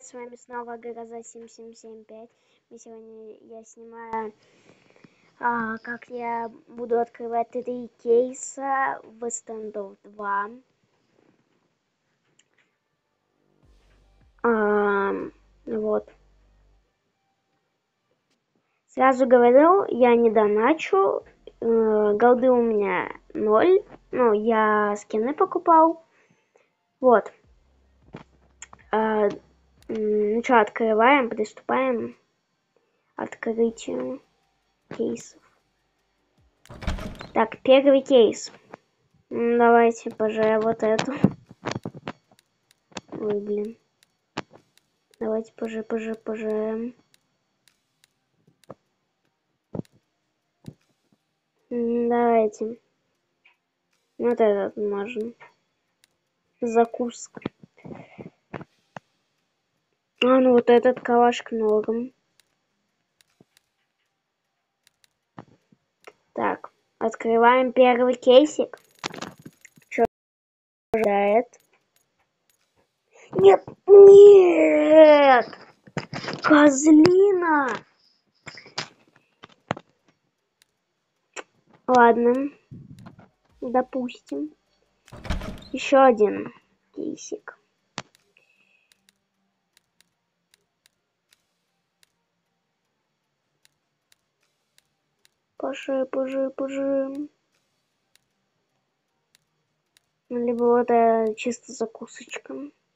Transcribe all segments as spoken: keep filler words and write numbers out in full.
с вами снова Гроза семь семь семь пять. И сегодня я снимаю, а, как я буду открывать три кейса в Standoff два. А, вот. Сразу говорю, я не доначу. Э, голды у меня ноль. Ну, я скины покупал. Вот. А, ну что, открываем, приступаем к открытию кейсов. Так, первый кейс. Давайте, пожалуй, вот эту. Ой, блин. Давайте, пожалуй, пожалуй, пожалуй. Давайте. Вот этот можно. Закуска. А, ну вот этот калаш ногам. Так, открываем первый кейсик. Что ожидает? Нет, нет! Козлина! Ладно, допустим. Еще один кейсик. Пожи, пожи, пожи. Либо вот это чисто закусочка.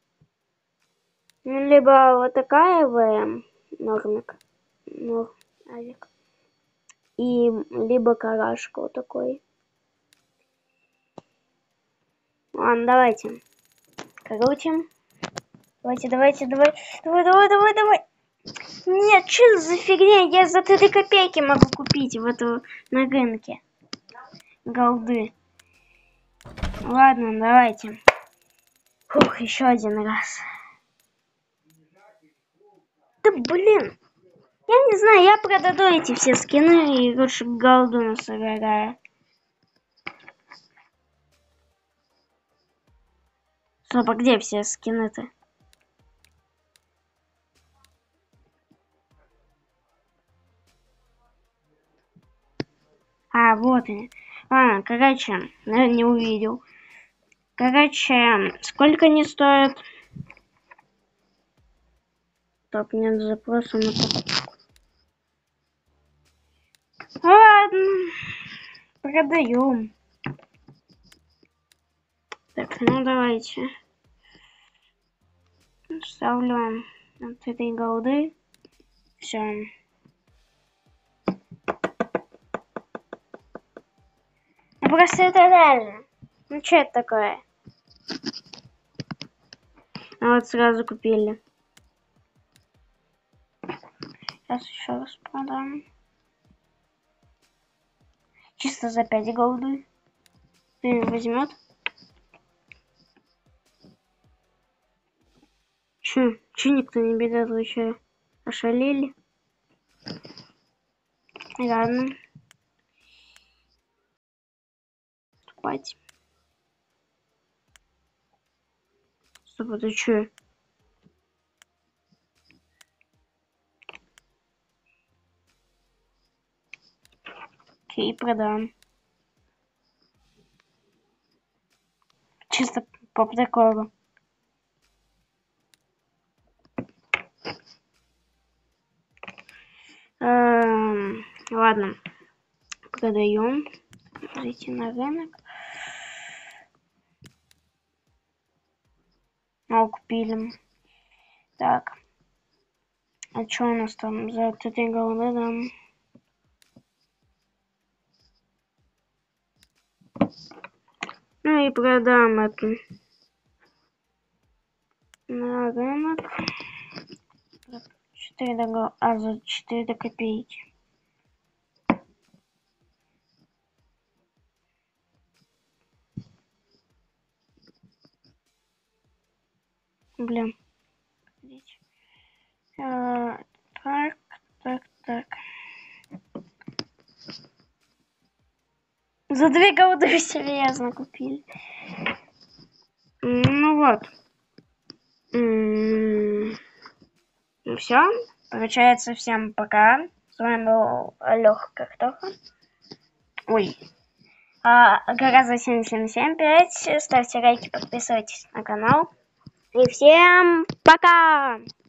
Либо вот такая ВМ, нормик, норм, авик. И либо карашка вот такой. Ладно, давайте. Крутим. Давайте, давайте, давай. Давай, давай, давай, давай. Нет, что за фигня? Я за три копейки могу купить в эту на рынке. Голды. Ладно, давайте. Фух, еще один раз. Да блин. Я не знаю, я продаю эти все скины и лучше голду насобираю. Стоп, а где все скины-то? А, вот они. Ладно, короче, наверное, не увидел. Короче, сколько они стоят? Стоп, нет запроса на покупку. Ладно, продаем. Так, ну давайте. Ставлю вот этой голды. Все. Ну просто это реально. Ну что это такое? А вот сразу купили. Сейчас еще раз продам. Чисто за пять голды. Ты возьмет? Че? Че никто не берет? Вы че? Ошалели? Ладно. Покупать. Стоп, это че? Окей, продам. Чисто по приколу. Эм, ладно. Продаем. Зайти на рынок. О, купили. Так. А что у нас там за этой голды там? Ну и продам эту. На рынок. четыре до... А, за четыре копейки. Блин. А, так, так, так. За две голды серьезно купили. Ну вот. М-м-м. Ну все, получается, всем пока. С вами был Лёха Картоха. Ой. А, Гораздо семь семь семь пять. Ставьте лайки, подписывайтесь на канал. И всем пока!